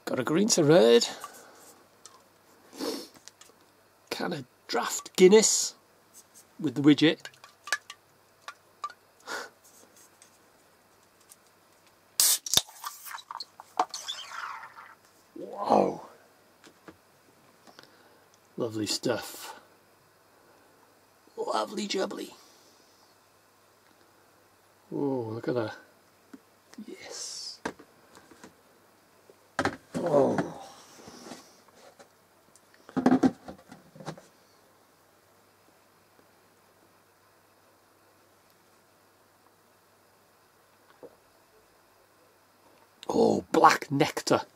Got a green to red. Can of Draught Guinness with the widget. Whoa. Lovely stuff. Lovely jubbly. Oh, look at that. Yes. Oh. Oh, black nectar.